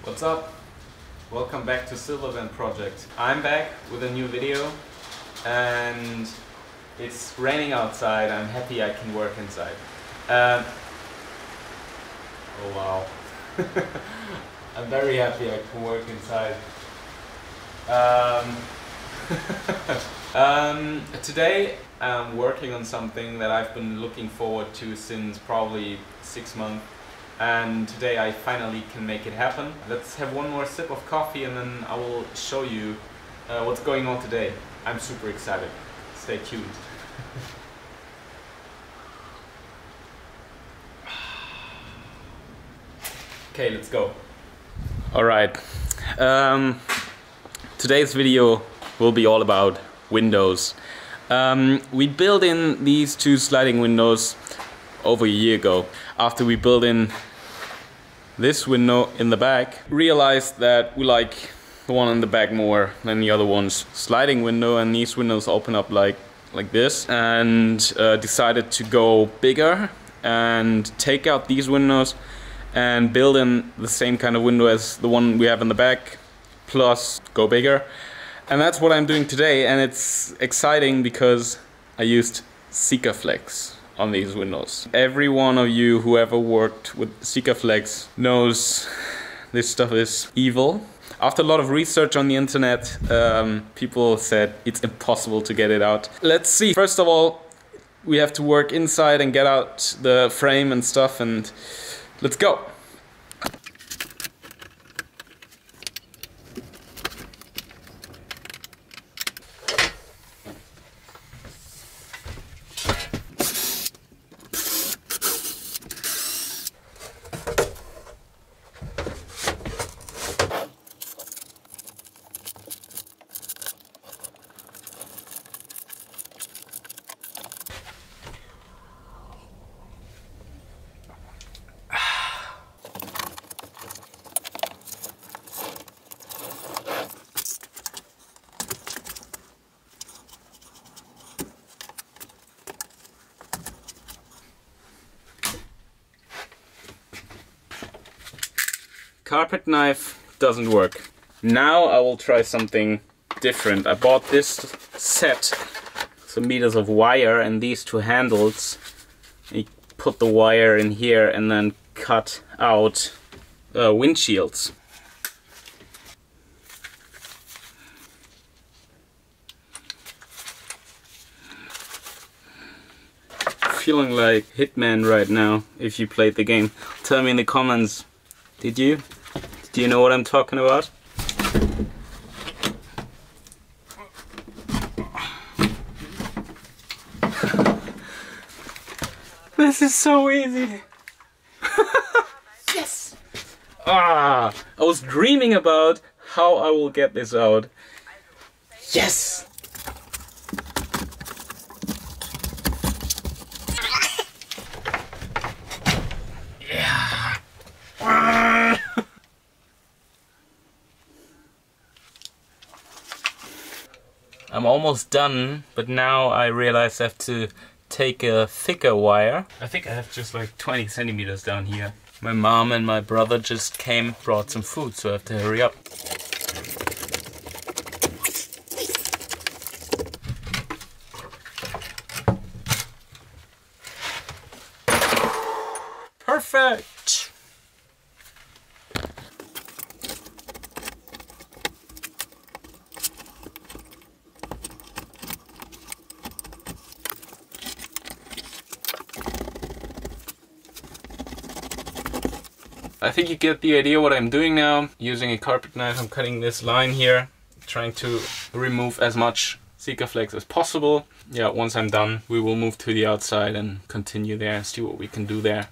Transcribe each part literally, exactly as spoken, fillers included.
What's up? Welcome back to Silver Band Project. I'm back with a new video and it's raining outside. I'm happy I can work inside. Uh, oh wow. I'm very happy I can work inside. Um, um, today I'm working on something that I've been looking forward to since probably six months. And today I finally can make it happen. Let's have one more sip of coffee and then I will show you uh, what's going on today. I'm super excited. Stay tuned. Okay, let's go. Alright. Um, today's video will be all about windows. Um, we built in these two sliding windows over a year ago. After we built in this window in the back, realized that we like the one in the back more than the other one's sliding window, and these windows open up like like this, and uh, decided to go bigger and take out these windows and build in the same kind of window as the one we have in the back, plus go bigger. And that's what I'm doing today, and it's exciting because I used Sikaflex on these windows. Every one of you who ever worked with Sikaflex knows this stuff is evil. After a lot of research on the internet, um, people said it's impossible to get it out. Let's see. First of all, we have to work inside and get out the frame and stuff, and let's go. Carpet knife doesn't work. Now I will try something different. I bought this set, some meters of wire and these two handles. You put the wire in here and then cut out uh, windshields. Feeling like Hitman right now. If you played the game, tell me in the comments. Did you? Do you know what I'm talking about? This is so easy! Yes! Ah! I was dreaming about how I will get this out. Yes! I'm almost done, but now I realize I have to take a thicker wire. I think I have just like twenty centimeters down here. My mom and my brother just came, brought some food, so I have to hurry up. Perfect! I think you get the idea what I'm doing now. Using a carpet knife, I'm cutting this line here, trying to remove as much Sikaflex as possible. Yeah, once I'm done, we will move to the outside and continue there and see what we can do there.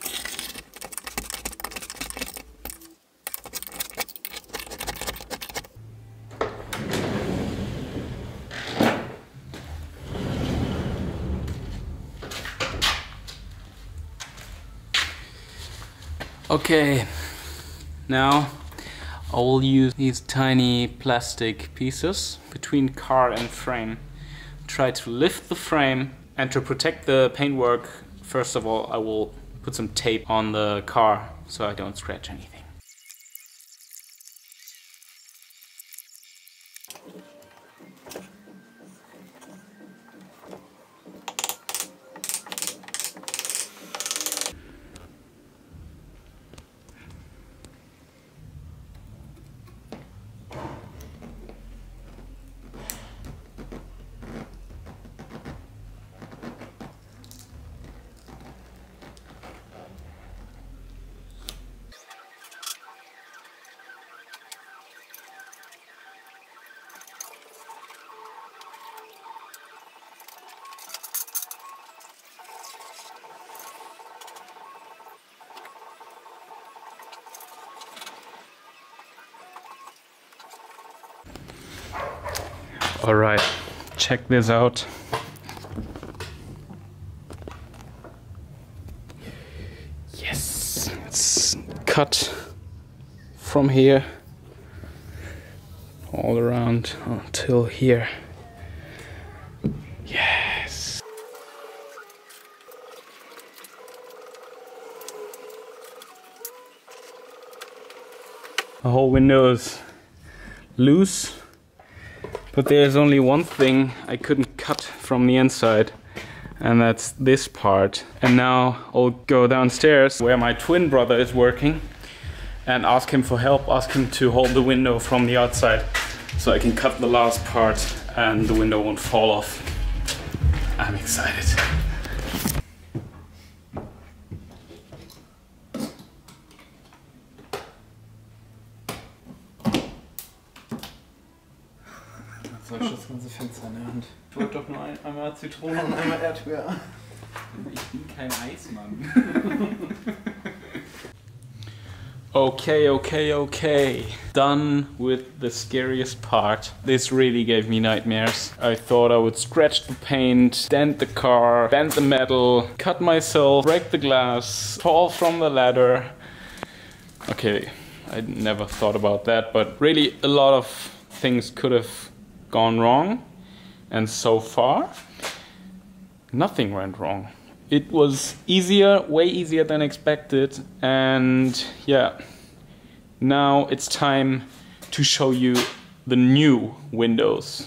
Okay, now I will use these tiny plastic pieces between car and frame. Try to lift the frame, and to protect the paintwork, first of all I will put some tape on the car so I don't scratch anything. All right, check this out. Yes, it's cut from here all around until here. Yes. The whole window is loose, but there's only one thing I couldn't cut from the inside, and that's this part. And now I'll go downstairs where my twin brother is working and ask him for help, ask him to hold the window from the outside so I can cut the last part and the window won't fall off. I'm excited. Soll ich das ganze Fenster in der Hand? Ich wollte doch nur ein, einmal Zitrone und einmal Erdbeer. Ich bin kein Eismann. Okay, okay, okay. Done with the scariest part. This really gave me nightmares. I thought I would scratch the paint, dent the car, bend the metal, cut myself, break the glass, fall from the ladder. Okay, I never thought about that, but really a lot of things could have gone wrong, and so far nothing went wrong. It was easier, way easier than expected, and yeah, now it's time to show you the new windows.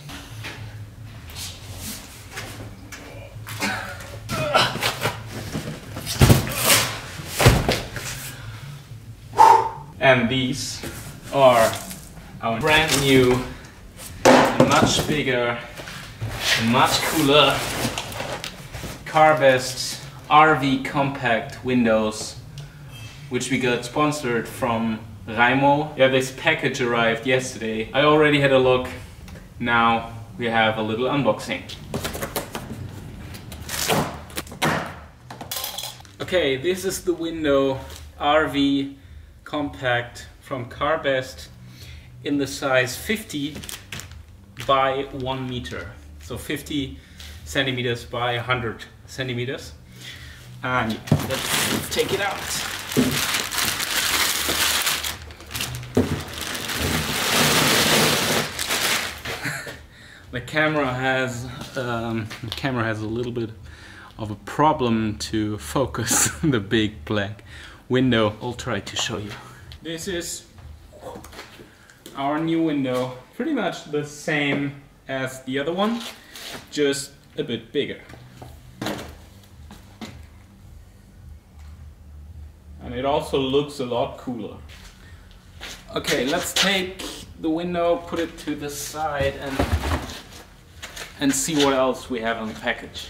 And these are our brand new, much bigger, much cooler Carbest R V compact windows, which we got sponsored from Raimo. Yeah, this package arrived yesterday. I already had a look. Now we have a little unboxing. Okay, this is the window R V compact from Carbest in the size fifty by one meter. So fifty centimeters by one hundred centimeters. And let's take it out. The camera has um, the camera has a little bit of a problem to focus the big black window. I'll try to show you. This is our new window, pretty much the same as the other one, just a bit bigger. And it also looks a lot cooler. Okay, let's take the window, put it to the side, and and see what else we have on the package.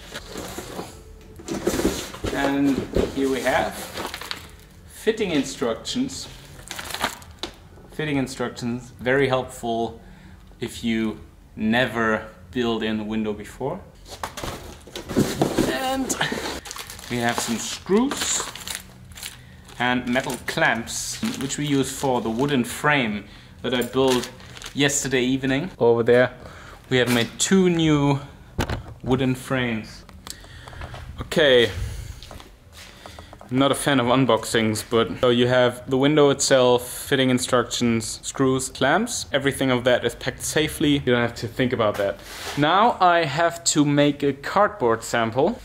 And here we have fitting instructions. Fitting instructions, very helpful if you never built in a window before. And we have some screws and metal clamps, which we use for the wooden frame that I built yesterday evening. Over there we have made two new wooden frames. Okay, I'm not a fan of unboxings, but so you have the window itself, fitting instructions, screws, clamps, everything of that is packed safely. You don't have to think about that. Now I have to make a cardboard sample.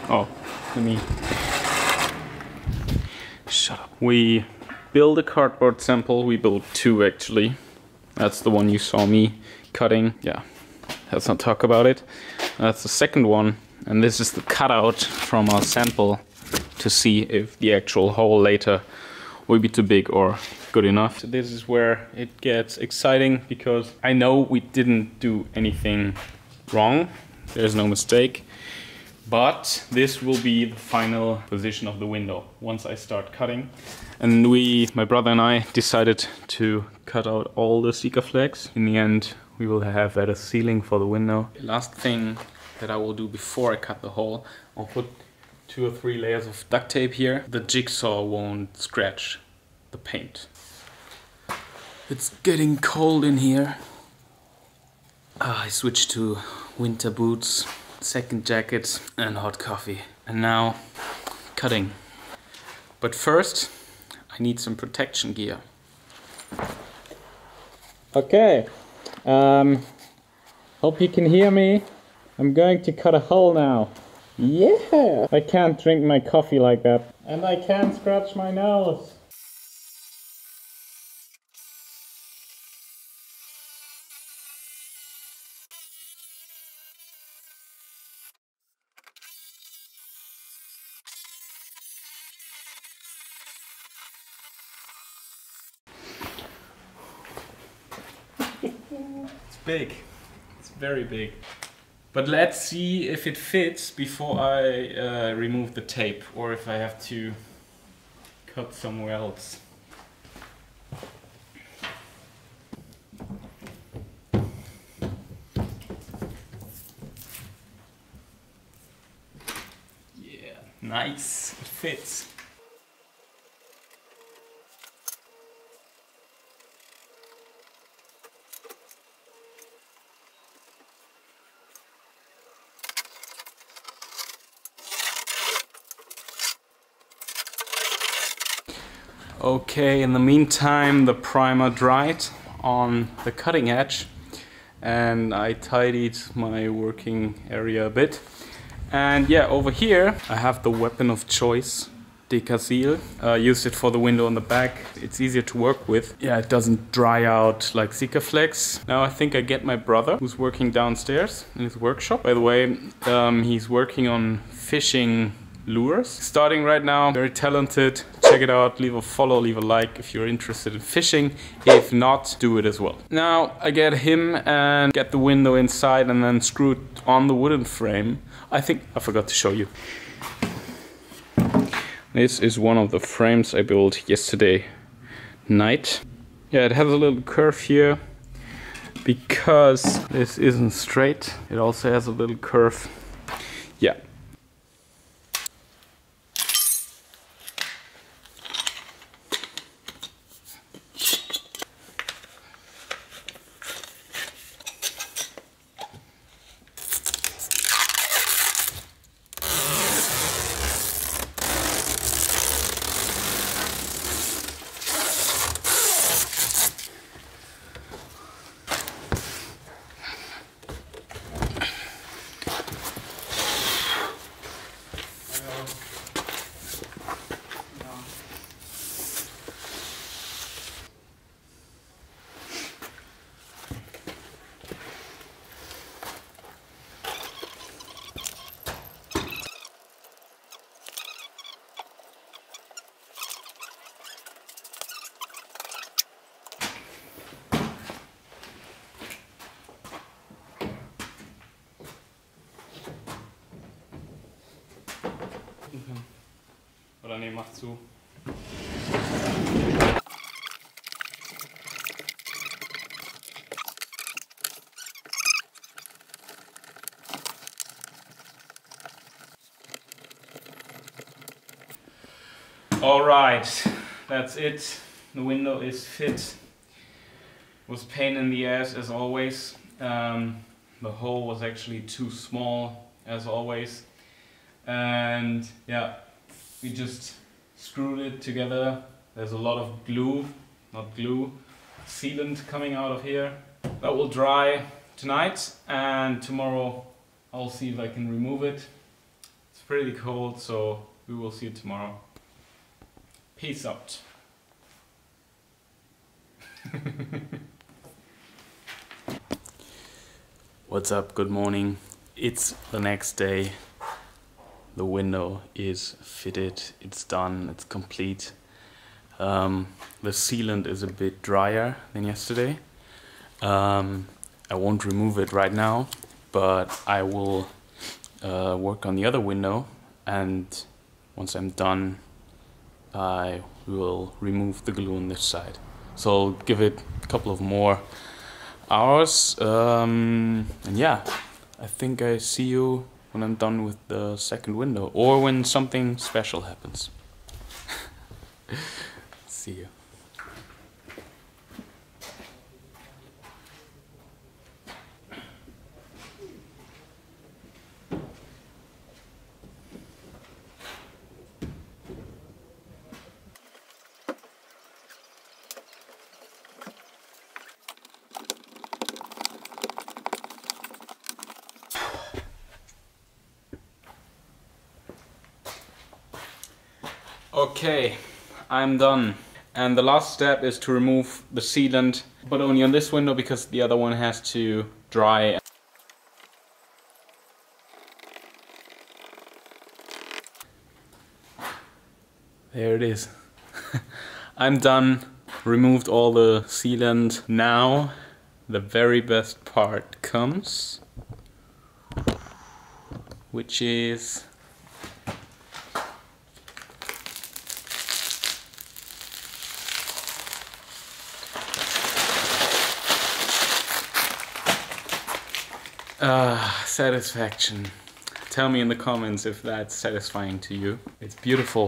Oh, let me shut up. We build a cardboard sample. We built two actually. That's the one you saw me cutting. Yeah, let's not talk about it. That's the second one, and this is the cutout from our sample to see if the actual hole later will be too big or good enough. So this is where it gets exciting, because I know we didn't do anything wrong. There's no mistake. But this will be the final position of the window once I start cutting. And we, my brother and I, decided to cut out all the Sikaflex. In the end, we will have better sealing for the window. The last thing that I will do before I cut the hole, I'll put two or three layers of duct tape here. The jigsaw won't scratch the paint. It's getting cold in here. Ah, I switched to winter boots, second jacket and hot coffee. And now cutting. But first I need some protection gear. Okay, um, hope you can hear me. I'm going to cut a hole now. Yeah! I can't drink my coffee like that. And I can't scratch my nose. It's big. It's very big. But let's see if it fits before I uh, remove the tape, or if I have to cut somewhere else. Yeah, nice. It fits. Okay, in the meantime the primer dried on the cutting edge and I tidied my working area a bit. And yeah, over here I have the weapon of choice, Decasil. I uh, used it for the window on the back. It's easier to work with. Yeah, it doesn't dry out like Sikaflex. Now I think I get my brother, who's working downstairs in his workshop. By the way, um, he's working on fishing lures. Starting right now, very talented. Check it out, leave a follow, leave a like if you're interested in fishing. If not, do it as well. Now I get him and get the window inside and then screw it on the wooden frame. I think I forgot to show you. This is one of the frames I built yesterday night. Yeah, it has a little curve here because this isn't straight. It also has a little curve. Yeah. Oder nee, mach zu. Alright, that's it. The window is fit. It was pain in the ass as always. Um, the hole was actually too small as always. And yeah, we just screwed it together. There's a lot of glue, not glue, sealant coming out of here. That will dry tonight, and tomorrow I'll see if I can remove it. It's pretty cold, so we will see you tomorrow. Peace out. What's up? Good morning. It's the next day. The window is fitted, it's done, it's complete. Um, the sealant is a bit drier than yesterday. Um, I won't remove it right now, but I will uh, work on the other window, and once I'm done I will remove the glue on this side. So I'll give it a couple of more hours, um, and yeah, I think I see you when I'm done with the second window, or when something special happens. See you. Okay, I'm done. And the last step is to remove the sealant, but only on this window because the other one has to dry. There it is. I'm done. Removed all the sealant. Now the very best part comes, which is Ah, uh, satisfaction. Tell me in the comments if that's satisfying to you. It's beautiful.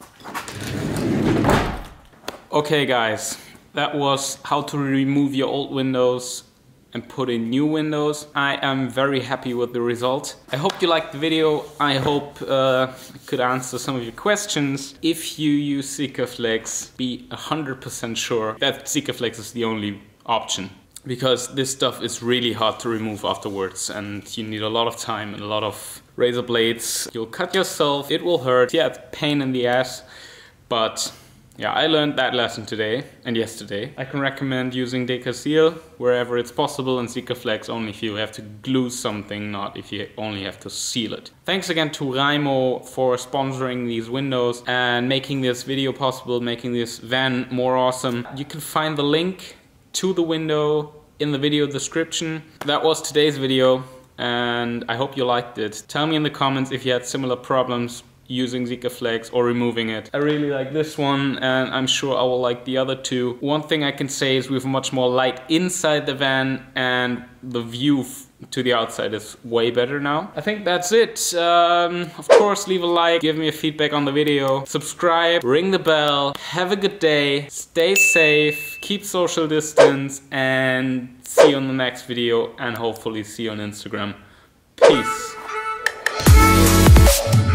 Okay guys, that was how to remove your old windows and put in new windows. I am very happy with the result. I hope you liked the video. I hope uh, I could answer some of your questions. If you use Sikaflex, be one hundred percent sure that Sikaflex is the only option, because this stuff is really hard to remove afterwards, and you need a lot of time and a lot of razor blades. You'll cut yourself, it will hurt. Yeah, it's a pain in the ass, but yeah, I learned that lesson today and yesterday. I can recommend using Deca-Seal wherever it's possible, and Sikaflex only if you have to glue something, not if you only have to seal it. Thanks again to Raimo for sponsoring these windows and making this video possible, making this van more awesome. You can find the link to the window in the video description. That was today's video, and I hope you liked it. Tell me in the comments if you had similar problems using Sikaflex or removing it. I really like this one, and I'm sure I will like the other two. One thing I can say is we have much more light inside the van, and the view to the outside is way better now. I think that's it. Um, of course, leave a like, give me a feedback on the video, subscribe, ring the bell. Have a good day, stay safe, keep social distance, and see you on the next video, and hopefully see you on Instagram. Peace.